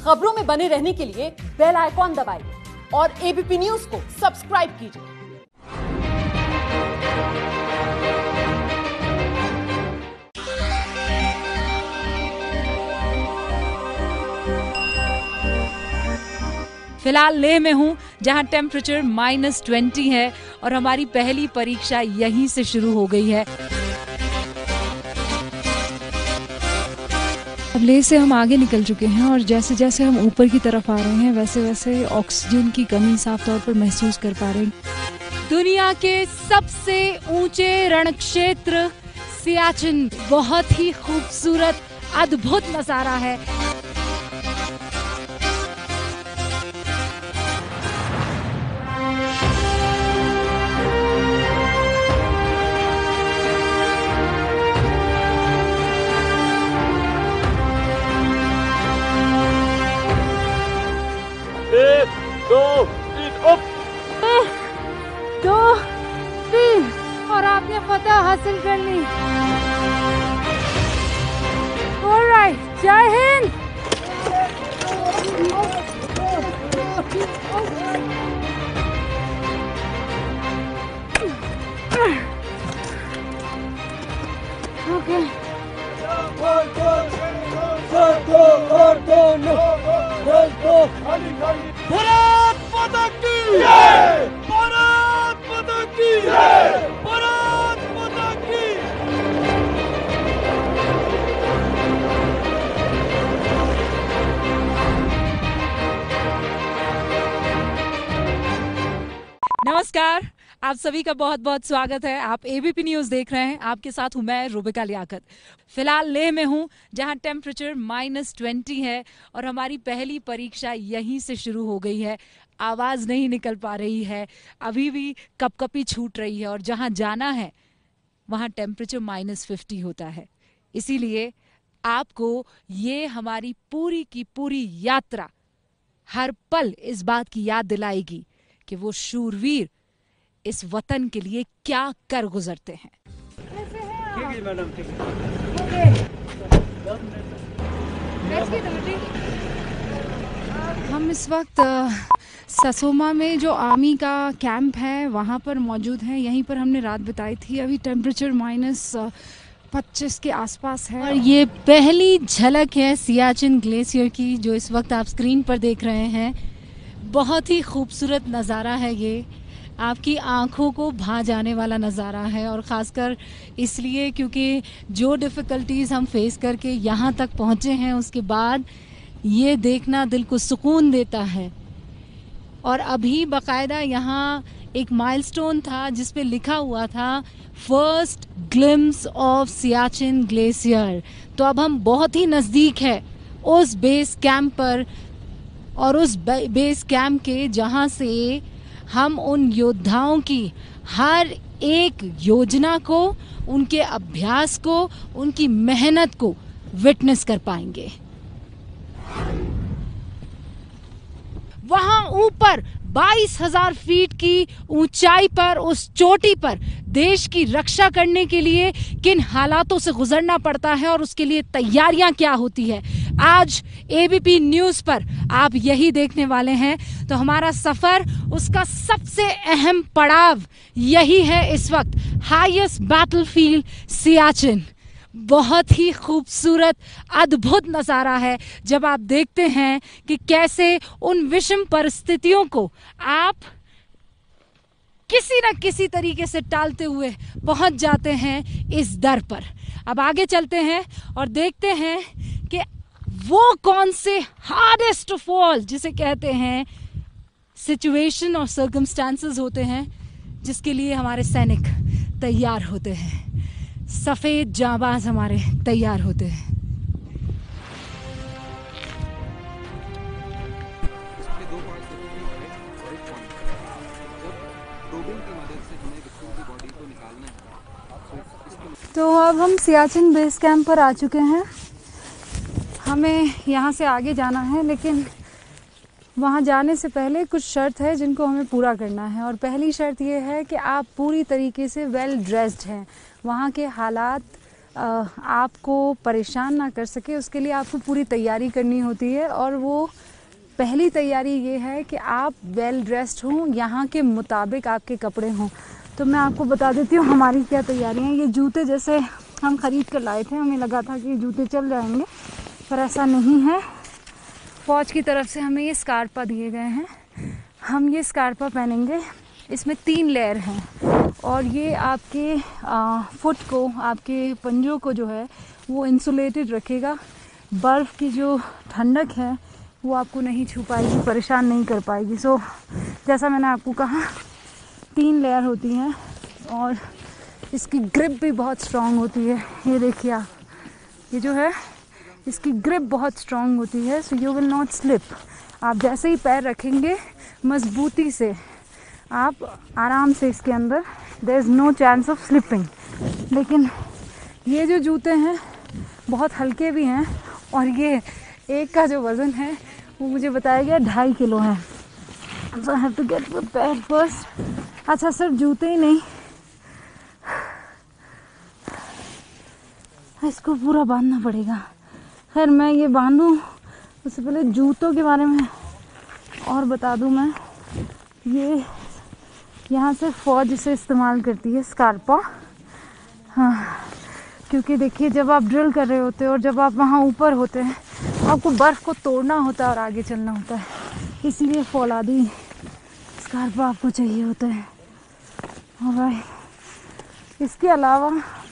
खबरों में बने रहने के लिए बेल आइकॉन दबाइए और एबीपी न्यूज को सब्सक्राइब कीजिए। फिलहाल लेह में हूँ जहाँ टेम्परेचर -20 है और हमारी पहली परीक्षा यहीं से शुरू हो गई है। अब लेह से हम आगे निकल चुके हैं और जैसे जैसे हम ऊपर की तरफ आ रहे हैं वैसे वैसे ऑक्सीजन की कमी साफ तौर पर महसूस कर पा रहे हैं। दुनिया के सबसे ऊंचे रण क्षेत्र सियाचिन, बहुत ही खूबसूरत अद्भुत नजारा है। एक, दो, तीन, अप! 1, 2, 3 और आपने फतह हासिल कर ली। ऑलराइट, जय हिंद। ओके, भारत माता की जय! भारत माता की जय! भारत माता की! नमस्कार, आप सभी का बहुत बहुत स्वागत है। आप एबीपी न्यूज देख रहे हैं। आपके साथ हूं मैं रुबिका लियाकत। फिलहाल लेह में हूं जहां टेम्परेचर -20 है और हमारी पहली परीक्षा यहीं से शुरू हो गई है। आवाज नहीं निकल पा रही है, अभी भी कपकपी छूट रही है और जहां जाना है वहां टेम्परेचर -50 होता है। इसीलिए आपको ये हमारी पूरी की पूरी यात्रा हर पल इस बात की याद दिलाएगी कि वो शूरवीर इस वतन के लिए क्या कर गुजरते हैं। ठीक है मैडम, ठीक है। हम इस वक्त ससोमा में जो आर्मी का कैंप है वहाँ पर मौजूद हैं। यहीं पर हमने रात बिताई थी। अभी टेम्परेचर -25 के आसपास है और ये पहली झलक है सियाचिन ग्लेशियर की जो इस वक्त आप स्क्रीन पर देख रहे हैं। बहुत ही खूबसूरत नज़ारा है ये, आपकी आंखों को भा जाने वाला नज़ारा है और ख़ासकर इसलिए क्योंकि जो डिफ़िकल्टीज़ हम फेस करके यहाँ तक पहुँचे हैं उसके बाद ये देखना दिल को सुकून देता है। और अभी बाकायदा यहाँ एक माइलस्टोन था जिस पे लिखा हुआ था first glimpse of Siachen glacier. तो अब हम बहुत ही नज़दीक है उस बेस कैंप पर और उस बेस कैंप के जहाँ से हम उन योद्धाओं की हर एक योजना को, उनके अभ्यास को, उनकी मेहनत को विटनेस कर पाएंगे। वहां ऊपर 22,000 फीट की ऊंचाई पर, उस चोटी पर देश की रक्षा करने के लिए किन हालातों से गुजरना पड़ता है और उसके लिए तैयारियां क्या होती है, आज एबीपी न्यूज पर आप यही देखने वाले हैं। तो हमारा सफर, उसका सबसे अहम पड़ाव यही है इस वक्त, हाईएस्ट बैटलफील्ड सियाचिन। बहुत ही खूबसूरत अद्भुत नज़ारा है जब आप देखते हैं कि कैसे उन विषम परिस्थितियों को आप किसी न किसी तरीके से टालते हुए पहुंच जाते हैं इस दर पर। अब आगे चलते हैं और देखते हैं कि वो कौन से हार्डेस्ट ऑफ ऑल जिसे कहते हैं सिचुएशन और सर्कमस्टांसेस होते हैं जिसके लिए हमारे सैनिक तैयार होते हैं, सफेद जाबाज हमारे तैयार होते हैं। तो अब हम सियाचिन बेस कैंप पर आ चुके हैं। हमें यहाँ से आगे जाना है लेकिन वहाँ जाने से पहले कुछ शर्त है जिनको हमें पूरा करना है। और पहली शर्त ये है कि आप पूरी तरीके से वेल ड्रेस्ड हैं। वहाँ के हालात आपको परेशान ना कर सके, उसके लिए आपको पूरी तैयारी करनी होती है। और वो पहली तैयारी ये है कि आप वेल ड्रेस्ड हों, यहाँ के मुताबिक आपके कपड़े हों। तो मैं आपको बता देती हूँ हमारी क्या तैयारी है। ये जूते जैसे हम ख़रीद कर लाए थे, हमें लगा था कि ये जूते चल जाएंगे, पर ऐसा नहीं है। फ़ौज की तरफ से हमें ये स्कार्पा दिए गए हैं, हम ये स्कार्पा पहनेंगे। इसमें 3 लेयर हैं और ये आपके फुट को, आपके पंजों को जो है वो इंसुलेटेड रखेगा। बर्फ़ की जो ठंडक है वो आपको नहीं छू पाएगी, परेशान नहीं कर पाएगी। सो जैसा मैंने आपको कहा 3 लेयर होती हैं और इसकी ग्रिप भी बहुत स्ट्रॉन्ग होती है। ये देखिए आप, ये जो है इसकी ग्रिप बहुत स्ट्रॉन्ग होती है। So you will not slip. आप जैसे ही पैर रखेंगे मजबूती से, आप आराम से इसके अंदर, there is no chance of slipping. लेकिन ये जो जूते हैं बहुत हल्के भी हैं और ये एक का जो वज़न है वो मुझे बताया गया 2.5 किलो है। So I have to get prepared first. अच्छा, सिर्फ जूते ही नहीं, इसको पूरा बांधना पड़ेगा। खैर मैं ये बांधूं उससे पहले जूतों के बारे में और बता दूं। मैं ये यहाँ से फ़ौज इसे इस्तेमाल करती है, स्कार्पा। हाँ, क्योंकि देखिए जब आप ड्रिल कर रहे होते हैं और जब आप वहाँ ऊपर होते हैं, आपको बर्फ़ को तोड़ना होता है और आगे चलना होता है, इसीलिए फौलादी स्कार्पा आपको चाहिए होता है। और इसके अलावा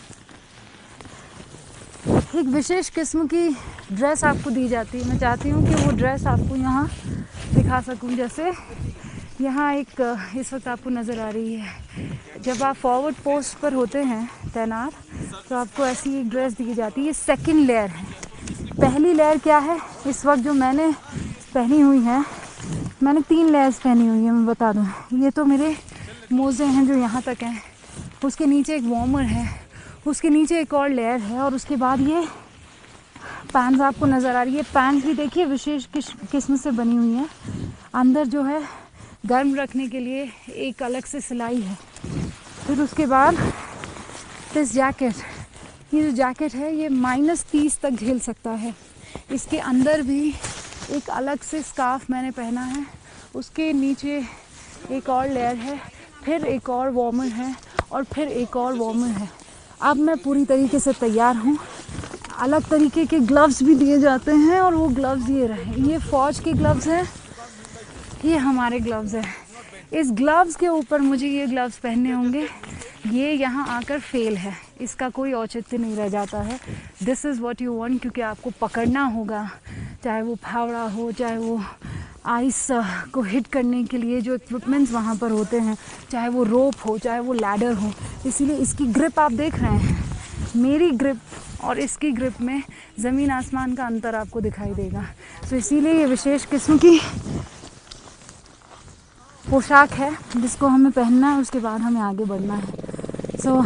एक विशेष किस्म की ड्रेस आपको दी जाती है। मैं चाहती हूँ कि वो ड्रेस आपको यहाँ दिखा सकूँ। जैसे यहाँ एक इस वक्त आपको नज़र आ रही है, जब आप फॉरवर्ड पोस्ट पर होते हैं तैनात, तो आपको ऐसी एक ड्रेस दी जाती है। ये 2nd लेयर है। पहली लेयर क्या है इस वक्त जो मैंने पहनी हुई है, मैंने 3 लेयर्स पहनी हुई है। मैं बता दूँ, ये तो मेरे मोज़े हैं जो यहाँ तक हैं, उसके नीचे एक वार्मर है, उसके नीचे एक और लेयर है, और उसके बाद ये पैंट्स आपको नज़र आ रही है। पैंट्स भी देखिए विशेष किस्म से बनी हुई है। अंदर जो है गर्म रखने के लिए एक अलग से सिलाई है। फिर उसके बाद दिस जैकेट, ये जो जैकेट है ये -30 तक झेल सकता है। इसके अंदर भी एक अलग से स्कार्फ मैंने पहना है, उसके नीचे एक और लेयर है, फिर एक और वार्मर है और फिर एक और वार्मर है। अब मैं पूरी तरीके से तैयार हूँ। अलग तरीके के ग्लव्स भी दिए जाते हैं और वो ग्लव्स ये रहे, ये फ़ौज के ग्लव्स हैं, ये हमारे ग्लव्स हैं। इस ग्लव्स के ऊपर मुझे ये ग्लव्स पहनने होंगे। ये यहाँ आकर फेल है, इसका कोई औचित्य नहीं रह जाता है। This is what you want, क्योंकि आपको पकड़ना होगा, चाहे वो फावड़ा हो, चाहे वो आइस को हिट करने के लिए जो इक्विपमेंट्स वहाँ पर होते हैं, चाहे वो रोप हो, चाहे वो लैडर हो। इसीलिए इसकी ग्रिप आप देख रहे हैं, मेरी ग्रिप और इसकी ग्रिप में ज़मीन आसमान का अंतर आपको दिखाई देगा। तो इसीलिए ये विशेष किस्म की पोशाक है जिसको हमें पहनना है, उसके बाद हमें आगे बढ़ना है। सो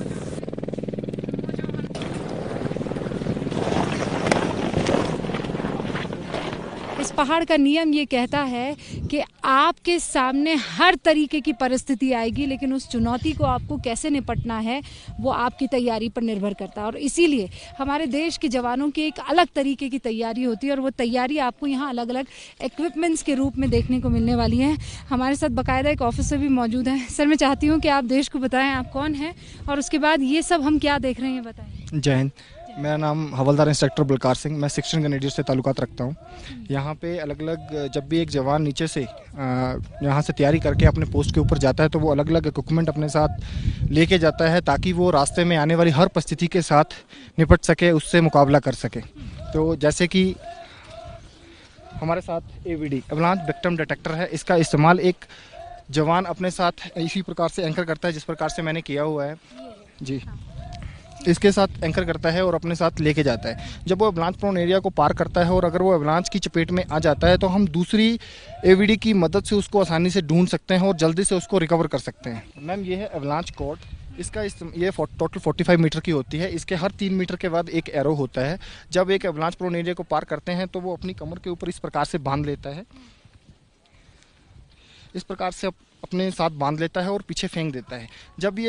इस पहाड़ का नियम ये कहता है कि आपके सामने हर तरीके की परिस्थिति आएगी, लेकिन उस चुनौती को आपको कैसे निपटना है वो आपकी तैयारी पर निर्भर करता है। और इसीलिए हमारे देश के जवानों की एक अलग तरीके की तैयारी होती है और वो तैयारी आपको यहाँ अलग अलग इक्विपमेंट्स के रूप में देखने को मिलने वाली है। हमारे साथ बाकायदा एक ऑफिसर भी मौजूद है। सर, मैं चाहती हूँ कि आप देश को बताएं आप कौन हैं और उसके बाद ये सब हम क्या देख रहे हैं बताएं। जय हिंद, मेरा नाम हवलदार इंस्पेक्टर बलकार सिंह, मैं सेक्शन ग्रेनेडियर से ताल्लुकात रखता हूँ। यहाँ पे अलग अलग जब भी एक जवान नीचे से यहाँ से तैयारी करके अपने पोस्ट के ऊपर जाता है तो वो अलग अलग इक्विपमेंट अपने साथ लेके जाता है ताकि वो रास्ते में आने वाली हर परिस्थिति के साथ निपट सके, उससे मुकाबला कर सके। तो जैसे कि हमारे साथ AVD एवलांच विक्टिम डिटेक्टर है, इसका इस्तेमाल एक जवान अपने साथ इसी प्रकार से एंकर करता है जिस प्रकार से मैंने किया हुआ है जी, इसके साथ एंकर करता है और अपने साथ लेके जाता है। जब वो एवलांच प्रोन एरिया को पार करता है और अगर वो एवलांच की चपेट में आ जाता है तो हम दूसरी AVD की मदद से उसको आसानी से ढूंढ सकते हैं और जल्दी से उसको रिकवर कर सकते हैं। मैम, ये है एवलांच कॉर्ड, इसका ये टोटल 45 मीटर की होती है। इसके हर 3 मीटर के बाद एक एरो होता है। जब एक एवलांच प्रोन एरिया को पार करते हैं तो वो अपनी कमर के ऊपर इस प्रकार से बांध लेता है, इस प्रकार से अपने साथ बांध लेता है और पीछे फेंक देता है। जब ये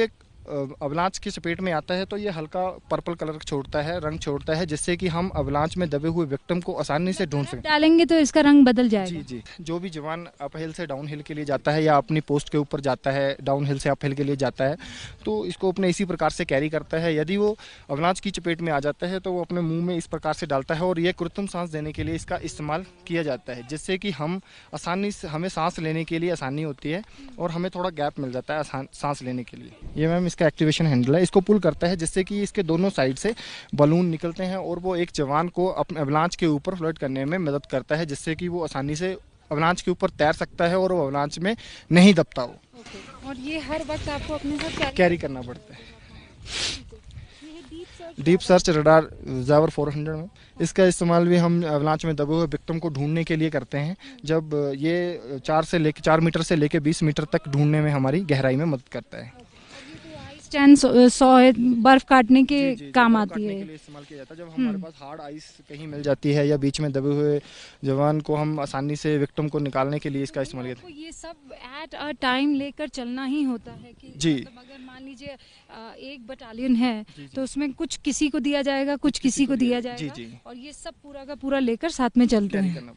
अवलांच की चपेट में आता है तो ये हल्का पर्पल कलर छोड़ता है, रंग छोड़ता है, जिससे कि हम अवलांच में दबे हुए विक्टिम को आसानी से ढूंढ सकें। डालेंगे तो इसका रंग बदल जाएगा। जी जी, जो भी जवान अप हिल से डाउन हिल के लिए जाता है या अपनी पोस्ट के ऊपर जाता है, डाउन हिल से अप हिल के लिए जाता है, तो इसको अपने इसी प्रकार से कैरी करता है। यदि वो अवलांच की चपेट में आ जाता है तो वो अपने मुंह में इस प्रकार से डालता है और ये कृत्रिम सांस देने के लिए इसका इस्तेमाल किया जाता है, जिससे कि हम आसानी से, हमें सांस लेने के लिए आसानी होती है और हमें थोड़ा गैप मिल जाता है सांस लेने के लिए। ये मैम इसका एक्टिवेशन हैंडल है, इसको पुल करता है जिससे कि इसके दोनों साइड से बलून निकलते हैं और वो एक जवान को अपने अवलांच के ऊपर फ्लोट करने में मदद करता है, जिससे कि वो आसानी से अवलांच के ऊपर तैर सकता है और वो अवलांच में नहीं दबता हो। और ये हर वक्त आपको अपने साथ कैरी करना पड़ता है। डीप सर्च रडार ज़ावर 400 में इसका इस्तेमाल भी हम अवलांच में दबे हुए विक्टिम को ढूंढने के लिए करते हैं, जब ये 4 मीटर से लेके 20 मीटर तक ढूंढने में हमारी गहराई में मदद करता है। स्टैंड सौ बर्फ काटने के काम आती है, के लिए इस्तेमाल किया जाता है। जब हमारे पास हार्ड आइस कहीं मिल जाती है या बीच में दबे हुए जवान को हम आसानी से विक्टिम को निकालने के लिए इसका इस्तेमाल किया। ये सब एट अ टाइम लेकर चलना ही होता है कि जी, मतलब अगर मान लीजिए एक बटालियन है तो उसमें कुछ किसी को दिया जाएगा, कुछ किसी को दिया जाएगा। जी। और ये सब पूरा का पूरा लेकर साथ में चलते हैं।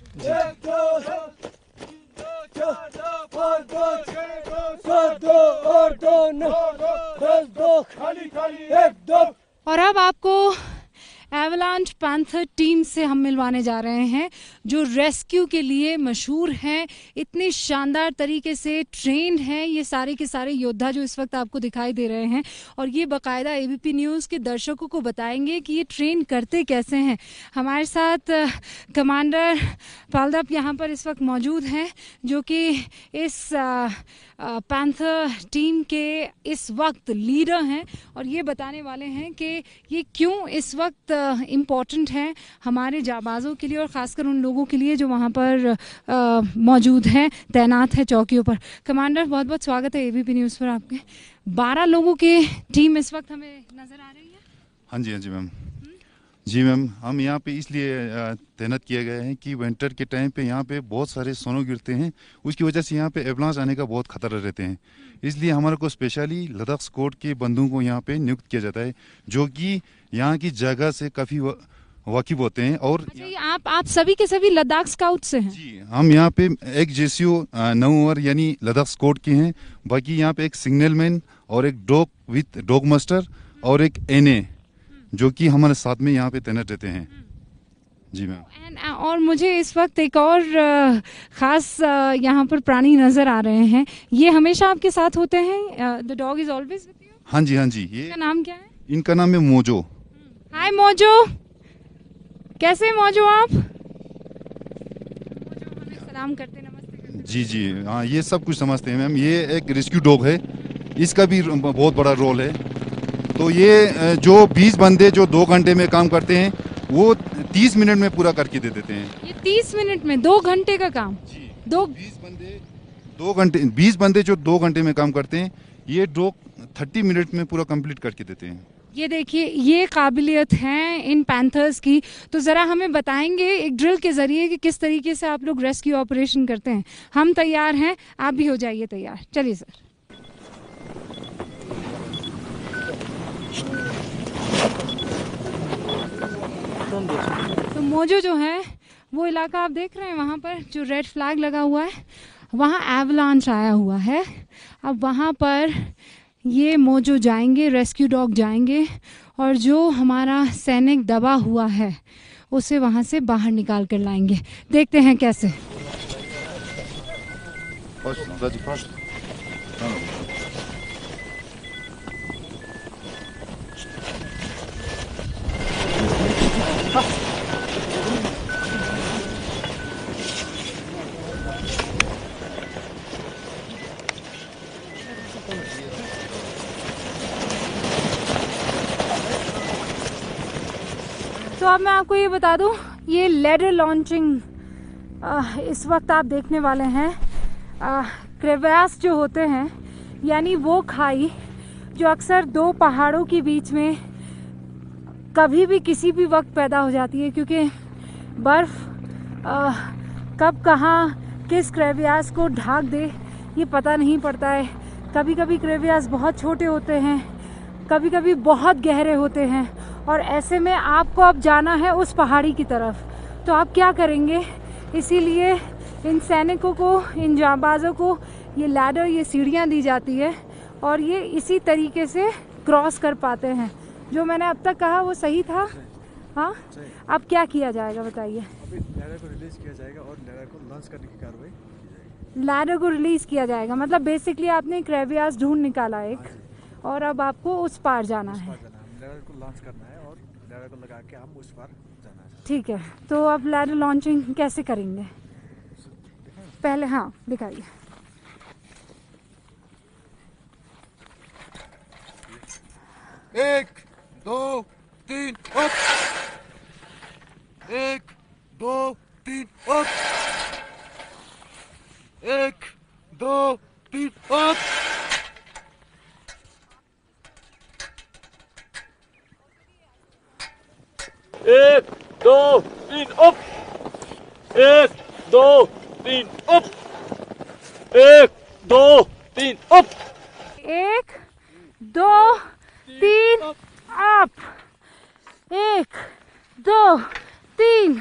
और अब आपको एवलांच पैंथर टीम से हम मिलवाने जा रहे हैं, जो रेस्क्यू के लिए मशहूर हैं, इतने शानदार तरीके से ट्रेंड हैं ये सारे के सारे योद्धा जो इस वक्त आपको दिखाई दे रहे हैं। और ये बाकायदा एबीपी न्यूज़ के दर्शकों को बताएंगे कि ये ट्रेन करते कैसे हैं। हमारे साथ कमांडर पालदप यहाँ पर इस वक्त मौजूद हैं, जो कि इस पैंथर टीम के इस वक्त लीडर हैं और ये बताने वाले हैं कि ये क्यों इस वक्त इम्पॉर्टेंट है हमारे जाबाजों के लिए और ख़ासकर उन लोगों के लिए जो वहाँ पर मौजूद हैं, तैनात है चौकियों पर। कमांडर, बहुत बहुत स्वागत है एबीपी न्यूज़ पर आपके। 12 लोगों की टीम इस वक्त हमें नज़र आ रही है। हाँ जी मैम। जी मैम, हम यहाँ पे इसलिए तैनात किए गए हैं कि विंटर के टाइम पे यहाँ पे बहुत सारे सोनो गिरते हैं, उसकी वजह से यहाँ पे एवलांच आने का बहुत खतरा रहते हैं। इसलिए हमारे को स्पेशली लद्दाख स्क्वाड के बंदूकों को यहाँ पे नियुक्त किया जाता है, जो कि यहाँ की जगह से काफ़ी वाकिफ होते हैं। और अच्छा, आप सभी के सभी लद्दाख स्काउट से हैं? जी, हम यहाँ पे एक जेसीओ 9 ओवर यानी लद्दाख स्क्वाड के हैं, बाकी यहाँ पे एक सिग्नल मैन और एक डॉग विथ डॉग मास्टर और एक एनए जो कि हमारे साथ में यहाँ पे तैनात रहते हैं। जी मैम। और मुझे इस वक्त एक और ख़ास यहाँ पर प्राणी नज़र आ रहे हैं, ये हमेशा आपके साथ होते हैं? The dog is always with you? हाँ जी। ये इनका नाम क्या है? इनका नाम है मोजो। हाय मोजो, कैसे मोजो आप? सलाम करते, नमस्ते करते। जी हाँ, ये सब कुछ समझते हैं मैम। ये एक रेस्क्यू डॉग है, इसका भी बहुत बड़ा रोल है। तो ये जो 20 बंदे जो 2 घंटे में काम करते हैं वो 30 मिनट में पूरा करके दे देते हैं। ये 30 मिनट में 2 घंटे का काम? जी। 20 बंदे जो 2 घंटे में काम करते हैं, ये डॉग 30 मिनट में पूरा कंप्लीट करके देते हैं। ये देखिए, ये काबिलियत है इन पैंथर्स की। तो ज़रा हमें बताएंगे एक ड्रिल के ज़रिए कि किस तरीके से आप लोग रेस्क्यू ऑपरेशन करते हैं। हम तैयार हैं, आप भी हो जाइए तैयार। चलिए सर। तो मोजो जो है वो इलाका आप देख रहे हैं, वहाँ पर जो रेड फ्लैग लगा हुआ है वहाँ एवलांच आया हुआ है। अब वहाँ पर ये मोजो जाएंगे, रेस्क्यू डॉग जाएंगे और जो हमारा सैनिक दबा हुआ है उसे वहाँ से बाहर निकाल कर लाएंगे। देखते हैं कैसे। तो अब मैं आपको ये बता दूं, ये लेडर लॉन्चिंग इस वक्त आप देखने वाले हैं। क्रेवैस जो होते हैं, यानी वो खाई जो अक्सर 2 पहाड़ों के बीच में कभी भी किसी भी वक्त पैदा हो जाती है, क्योंकि बर्फ़ कब कहाँ किस क्रेवैस को ढाक दे ये पता नहीं पड़ता है। कभी कभी क्रेवियास बहुत छोटे होते हैं, कभी कभी बहुत गहरे होते हैं, और ऐसे में आपको अब जाना है उस पहाड़ी की तरफ। तो आप क्या करेंगे? इसीलिए इन सैनिकों को, इन जांबाजों को ये लैडर, ये सीढ़ियाँ दी जाती है और ये इसी तरीके से क्रॉस कर पाते हैं। जो मैंने अब तक कहा वो सही था? हाँ, अब क्या किया जाएगा बताइए? अभी लैडर को रिलीज किया जाएगा और लैडर को लॉन्च करने की कार्रवाई की जाएगी। लैडर को रिलीज किया जाएगा मतलब बेसिकली आपने क्रेवियास ढूंढ निकाला एक, और अब आपको उस पार जाना है। लैडर को लॉन्च करना है और लैडर को लगा के हम उस पार जाना है। ठीक है, तो अब लैडर लॉन्चिंग कैसे करेंगे पहले? हाँ दिखाइए। एक दो तीन अप, 1 2 3 अप, 1 2 3 अप। एक दो तीन अप, 1 2 3 अप, 1 2 3 अप, 1 2 3 अप, 1 2 3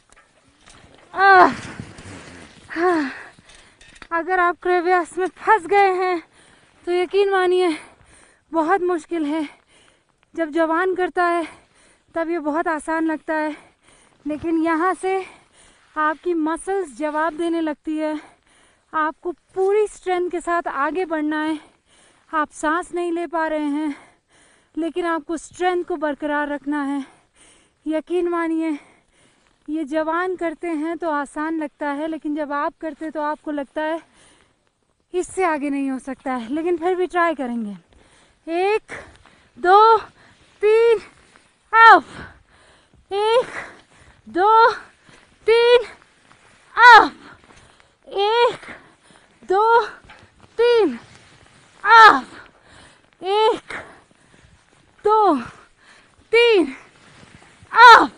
अगर आप क्रेवियास में फंस गए हैं तो यकीन मानिए बहुत मुश्किल है। जब जवान करता है तब ये बहुत आसान लगता है, लेकिन यहाँ से आपकी मसल्स जवाब देने लगती है। आपको पूरी स्ट्रेंथ के साथ आगे बढ़ना है। आप सांस नहीं ले पा रहे हैं, लेकिन आपको स्ट्रेंथ को बरकरार रखना है। यकीन मानिए ये जवान करते हैं तो आसान लगता है, लेकिन जब आप करते तो आपको लगता है इससे आगे नहीं हो सकता है, लेकिन फिर भी ट्राई करेंगे। 1 2 3 up, 1 2 3 up, 1 2 3 up, 1 2 3 up,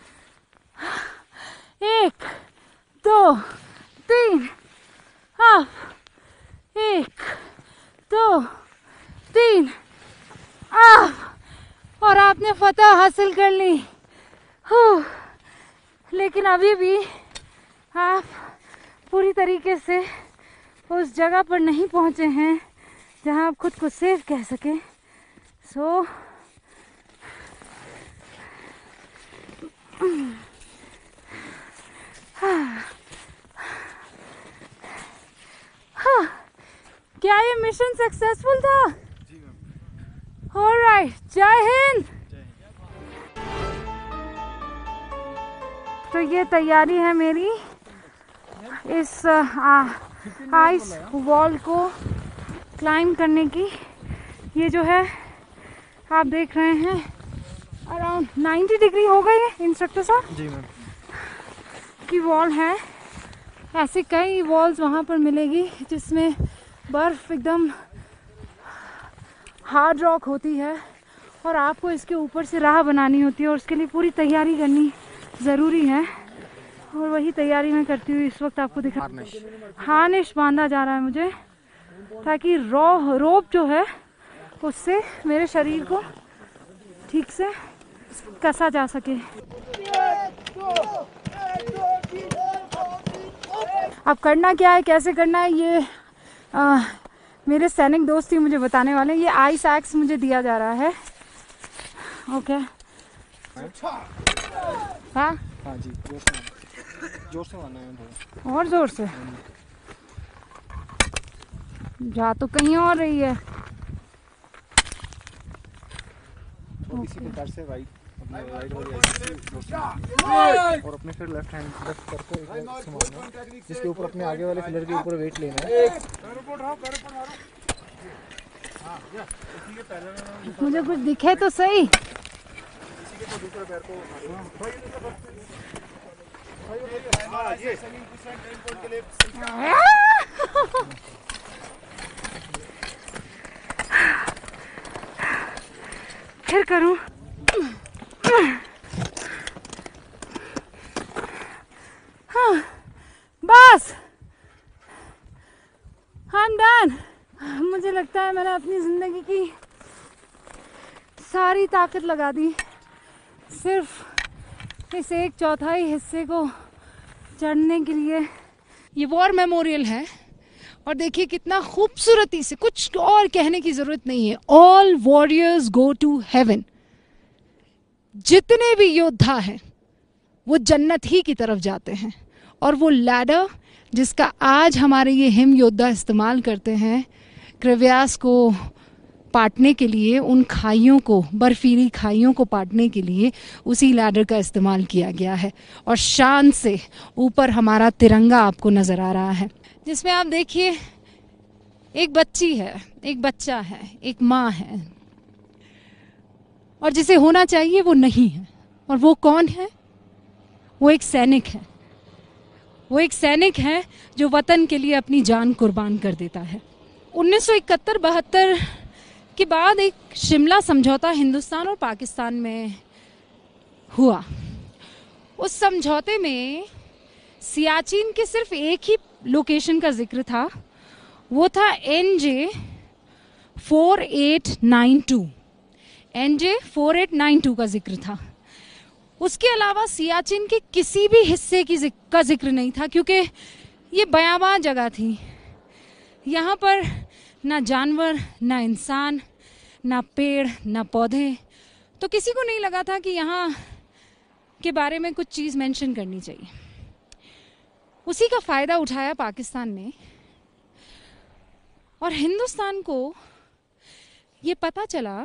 1 2 3 up, 1 2 3 up, और आपने फतह हासिल कर ली। लेकिन अभी भी आप पूरी तरीके से उस जगह पर नहीं पहुंचे हैं जहां आप खुद को सेफ कह सकें। सो क्या ये मिशन सक्सेसफुल था? ऑलराइट, जय हिंद। तो ये तैयारी है मेरी इस आइस वॉल को क्लाइंब करने की। ये जो है आप देख रहे हैं अराउंड 90 डिग्री हो गई है इंस्ट्रक्टर साहब जी मैम की वॉल है। ऐसे कई वॉल्स वहाँ पर मिलेगी जिसमें बर्फ़ एकदम हार्ड रॉक होती है और आपको इसके ऊपर से राह बनानी होती है और उसके लिए पूरी तैयारी करनी ज़रूरी है। और वही तैयारी मैं करती हुई इस वक्त आपको दिखा। हार्नेस बांधा जा रहा है मुझे ताकि रोप जो है उससे मेरे शरीर को ठीक से कसा जा सके। अब करना क्या है, कैसे करना है, ये मेरे सैनिक दोस्त ही मुझे बताने वाले हैं। ये आइस एक्स मुझे दिया जा रहा है। ओके हाँ हाँ जी, जोर से मारना है थोड़ा और जोर से। जा तो कहीं और रही है। और इसी प्रकार से राइट अपने राइट और अपने फिर लेफ्ट करके एक बार से मारना है, जिसके ऊपर अपने आगे वाले फिलर के ऊपर वेट लेना है। मुझे कुछ दिखे तो सही। फिर करूं। हाँ बस I'm done। मुझे लगता है मैंने अपनी ज़िंदगी की सारी ताकत लगा दी सिर्फ इस 1/4 हिस्से को चढ़ने के लिए। ये वॉर मेमोरियल है और देखिए कितना खूबसूरती से, कुछ और कहने की ज़रूरत नहीं है। All warriors go to heaven. जितने भी योद्धा हैं वो जन्नत ही की तरफ जाते हैं। और वो लैडर जिसका आज हमारे ये हिम योद्धा इस्तेमाल करते हैं क्रेवियास को पाटने के लिए, उन खाइयों को, बर्फीली खाइयों को पाटने के लिए उसी लैडर का इस्तेमाल किया गया है। और शान से ऊपर हमारा तिरंगा आपको नज़र आ रहा है, जिसमें आप देखिए एक बच्ची है, एक बच्चा है, एक माँ है, और जिसे होना चाहिए वो नहीं है। और वो कौन है? वो एक सैनिक है। वो एक सैनिक है जो वतन के लिए अपनी जान कुर्बान कर देता है। 1971-72 के बाद एक शिमला समझौता हिंदुस्तान और पाकिस्तान में हुआ। उस समझौते में सियाचिन के सिर्फ एक ही लोकेशन का जिक्र था, वो था NJ 4892। NJ 4892 का जिक्र था। उसके अलावा सियाचिन के किसी भी हिस्से का जिक्र नहीं था, क्योंकि ये बयाबान जगह थी। यहाँ पर ना जानवर, ना इंसान, ना पेड़, ना पौधे, तो किसी को नहीं लगा था कि यहाँ के बारे में कुछ चीज़ मेंशन करनी चाहिए। उसी का फ़ायदा उठाया पाकिस्तान ने, और हिंदुस्तान को ये पता चला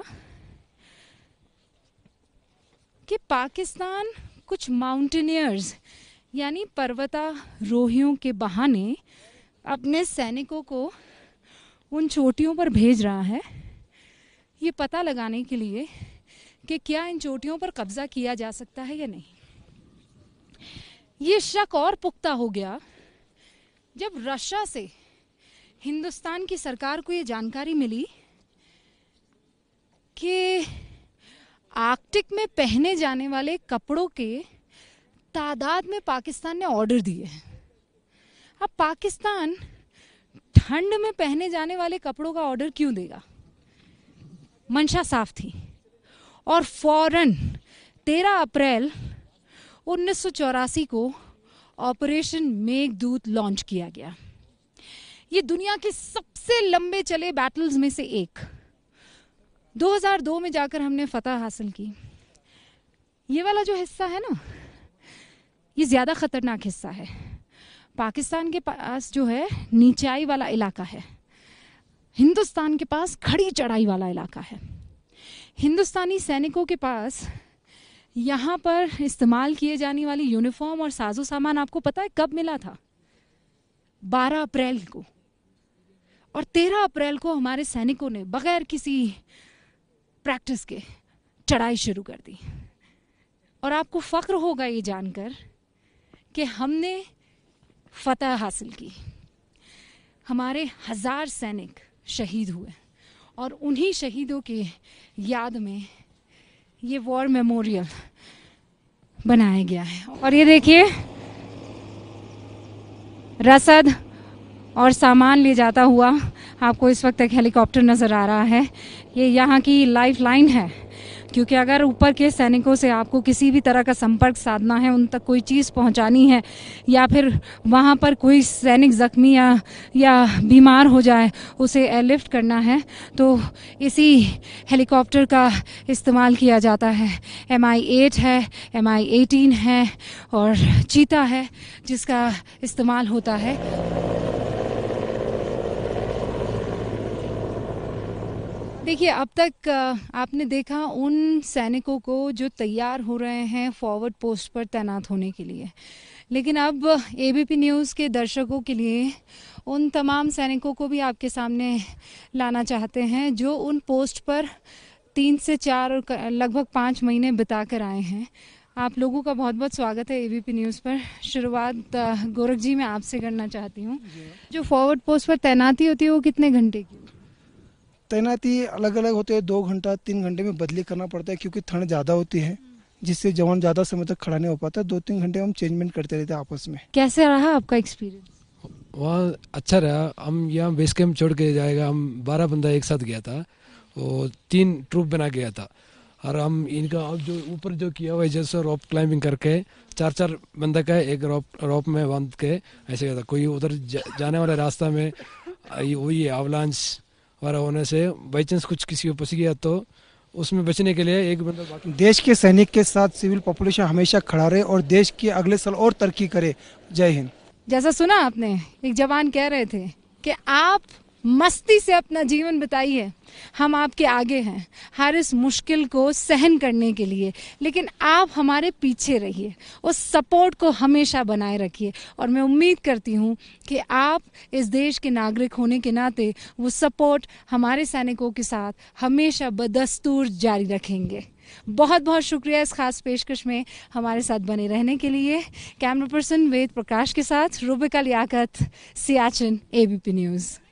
कि पाकिस्तान कुछ माउंटेनियर्स यानी पर्वतारोहियों के बहाने अपने सैनिकों को उन चोटियों पर भेज रहा है, ये पता लगाने के लिए कि क्या इन चोटियों पर कब्जा किया जा सकता है या नहीं। ये शक और पुख्ता हो गया जब रशिया से हिंदुस्तान की सरकार को ये जानकारी मिली कि आर्कटिक में पहने जाने वाले कपड़ों के तादाद में पाकिस्तान ने ऑर्डर दिए हैं। अब पाकिस्तान ठंड में पहने जाने वाले कपड़ों का ऑर्डर क्यों देगा? मंशा साफ थी। और फौरन 13 अप्रैल 1984 को ऑपरेशन मेघदूत लॉन्च किया गया। ये दुनिया के सबसे लंबे चले बैटल्स में से एक। 2002 में जाकर हमने फतह हासिल की। ये वाला जो हिस्सा है ना, ये ज़्यादा ख़तरनाक हिस्सा है। पाकिस्तान के पास जो है नीचाई वाला इलाका है, हिंदुस्तान के पास खड़ी चढ़ाई वाला इलाका है। हिंदुस्तानी सैनिकों के पास यहाँ पर इस्तेमाल किए जाने वाली यूनिफॉर्म और साजो सामान आपको पता है कब मिला था? 12 अप्रैल को। और 13 अप्रैल को हमारे सैनिकों ने बगैर किसी प्रैक्टिस के चढ़ाई शुरू कर दी। और आपको फ़ख्र होगा ये जानकर कि हमने फतह हासिल की। हमारे 1000 सैनिक शहीद हुए और उन्हीं शहीदों के याद में ये वॉर मेमोरियल बनाया गया है। और ये देखिए रसद और सामान ले जाता हुआ आपको इस वक्त एक हेलीकॉप्टर नज़र आ रहा है। ये यहाँ की लाइफ लाइन है, क्योंकि अगर ऊपर के सैनिकों से आपको किसी भी तरह का संपर्क साधना है, उन तक कोई चीज़ पहुँचानी है, या फिर वहाँ पर कोई सैनिक ज़ख्मी या बीमार हो जाए उसे एयरलिफ्ट करना है, तो इसी हेलीकॉप्टर का इस्तेमाल किया जाता है। MI-8 है, MI-18 है और चीता है जिसका इस्तेमाल होता है। देखिए अब तक आपने देखा उन सैनिकों को जो तैयार हो रहे हैं फॉरवर्ड पोस्ट पर तैनात होने के लिए, लेकिन अब ABP न्यूज़ के दर्शकों के लिए उन तमाम सैनिकों को भी आपके सामने लाना चाहते हैं जो उन पोस्ट पर 3 से 4 और लगभग 5 महीने बिता कर आए हैं। आप लोगों का बहुत बहुत स्वागत है ABP न्यूज़ पर। शुरुआत गोरख जी मैं आपसे करना चाहती हूँ। जो फॉरवर्ड पोस्ट पर तैनाती होती है वो कितने घंटे की? तैनाती अलग अलग होते हैं, 2 घंटा 3 घंटे में बदली करना पड़ता है, क्योंकि ठंड ज़्यादा होती है जिससे जवान ज़्यादा समय तक खड़ा नहीं हो पाता। 2-3 घंटे हम चेंजमेंट करते रहते हैं आपस में। कैसे रहा आपका एक्सपीरियंस? वहाँ अच्छा रहा। हम यहाँ बेस कैंप छोड़ के जाएगा, हम 12 बंदा एक साथ गया था, वो 3 ट्रूप बना गया था। और हम इनका अब जो ऊपर जो किया हुआ है जैसे रॉप क्लाइंबिंग करके 4-4 बंदा का एक रॉप में बांध के ऐसे किया था। कोई उधर जाने वाले रास्ता में वही एवलांच वाला होने से बाई चांस कुछ किसी को फंस गया तो उसमें बचने के लिए एक बंदा बाकी। देश के सैनिक के साथ सिविल पॉपुलेशन हमेशा खड़ा रहे और देश की अगले साल और तरक्की करे। जय हिंद। जैसा सुना आपने, एक जवान कह रहे थे कि आप मस्ती से अपना जीवन बिताइए, हम आपके आगे हैं हर इस मुश्किल को सहन करने के लिए, लेकिन आप हमारे पीछे रहिए, उस सपोर्ट को हमेशा बनाए रखिए। और मैं उम्मीद करती हूँ कि आप इस देश के नागरिक होने के नाते वो सपोर्ट हमारे सैनिकों के साथ हमेशा बदस्तूर जारी रखेंगे। बहुत बहुत शुक्रिया इस खास पेशकश में हमारे साथ बने रहने के लिए। कैमरा पर्सन वेद प्रकाश के साथ रुबिका लियाकत, सियाचिन, ABP न्यूज़।